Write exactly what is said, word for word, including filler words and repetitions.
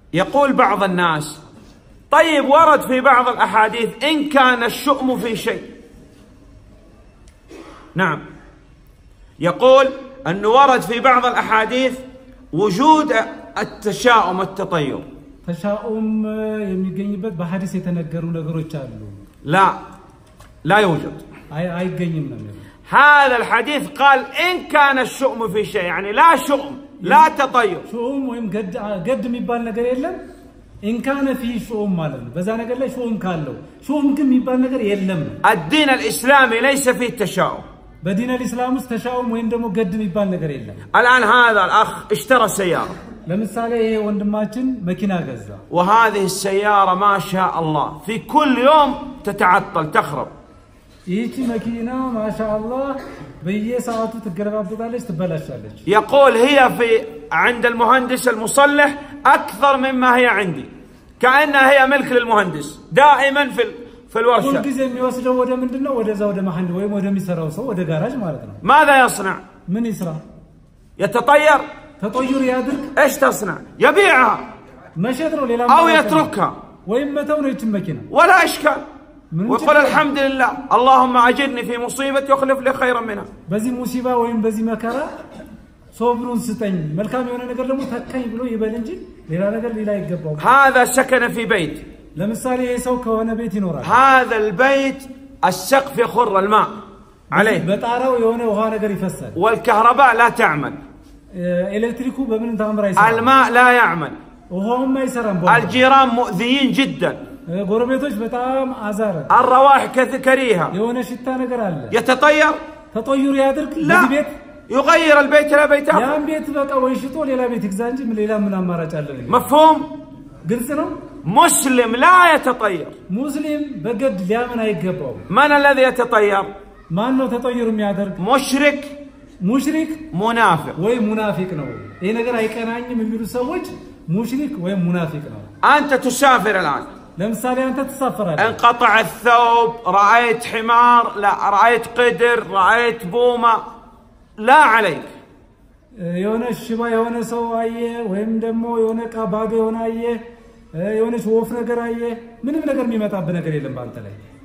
يقول بعض الناس طيب ورد في بعض الأحاديث إن كان الشؤم في شيء. نعم، يقول أنه ورد في بعض الأحاديث وجود التشاؤم والتطير. تشاؤم يميجينيبت بحديث يتنقروا نقروا تشالو. لا، لا يوجد. أي أي جينيم هذا الحديث قال إن كان الشؤم في شيء، يعني لا شؤم لا تطير. شؤم ويم قد قد ميبال نقر يلم. إن كان في شؤم مالن بس أنا قال له شؤم كالو شؤم كم ميبال نقر يلم. الدين الإسلامي ليس فيه تشاؤم. بدين الإسلام استشاؤم وين دمو قد ميبال نقر يلم. الآن هذا الأخ اشترى سيارة. لمثالي وندماتشن ماكينة غزة. وهذه السيارة ما شاء الله في كل يوم تتعطل تخرب. يجي ماكينة ما شاء الله بيجي ساعته تقرب بطالش تبلشالش. يقول هي في عند المهندس المصلح أكثر مما هي عندي، كأنها هي ملك للمهندس دائما في في الورشة. كل جزء ميوصله وده من دنا وده زود محل وين وده ميسراو سو وده جراج مالتنا. ماذا يصنع؟ من يسرى؟ يتطير. تطير يادرك. ايش تصنع؟ يبيعها. ما شدروا ليلا. أو يتركها. وين متى ونيتم ماكينة. ولا إشكال. ويقول الحمد لله اللهم أجرني في مصيبتي واخلف لي خيرا منها. بزي مصيبة وين بزي مكرة صبرون ستين ملكام يونا نقول له متهكي بلو يبالنجي ليلا نقول ليلا يقبض. هذا سكن في بيت. لمثال يسوق وانا بيتي نورا. هذا البيت السقف يخر الماء عليه. بتعرف يونا وها نقول يفسر. والكهرباء لا تعمل. إلكتريكو بمن تامر يسرى. الماء لا يعمل. وهو ما يسرى. الجيران مؤذيين جدا. غربيتوش بتام عزارة. الروائح كريهة. يونا شتا نقر الله. يتطير؟ تطير يادرك؟ لا. بيت؟ يغير البيت إلى بيت آخر. يا بيت بقى ويشطوا ليلا بيتك زانجي من ليلا من أمارة جالني. مفهوم؟ قلتنا؟ مسلم لا يتطير. مسلم بقد ليامنا يقبض. من الذي يتطير؟ ما إنه تطير ميادرك؟ مشرك. مشرك؟ منافق. وين منافق نو؟ إيه نقر هاي كان عني من بيرو سوج مشرك وين منافق نو؟ أنت تسافر الآن. لمثال أنت تسافر. انقطع الثوب، رأيت حمار، لا رأيت قدر، رأيت بومة، لا عليك. يونا الشبا يونا سو أيه وين دمو يونا كاباد يونا أيه يونا شوف نقر أيه من بنقر ميمة تاب بنقر يلم بانتلي.